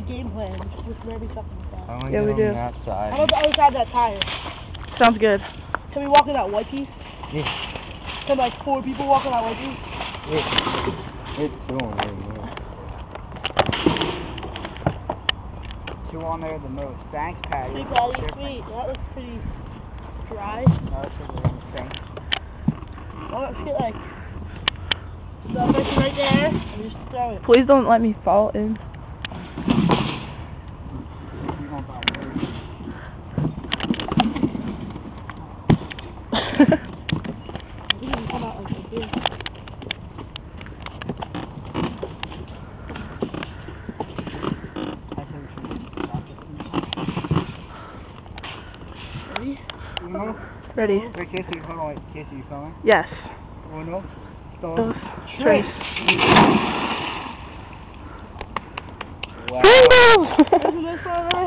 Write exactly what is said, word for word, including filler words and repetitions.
game plan with where we fucking stop. Yeah, we do. That side. How about the other side of that tire? Sounds good. Can we walk in that white piece? Yeah. Can like four people walk in that white piece? Yeah. It's doing right now. Two on there the most. Thanks, Patty. Hey, Patty, sweet. That looks pretty dry. No, it's a little thing. Oh, let's get like the person right there and just throw it. Please don't let me fall in. Come out like this. Ready? Uno. Ready. Wait, Casey, hold on, wait. Casey, you filming? Yes. Uno. Dos. Dos. Tres. Wow. Rainbow!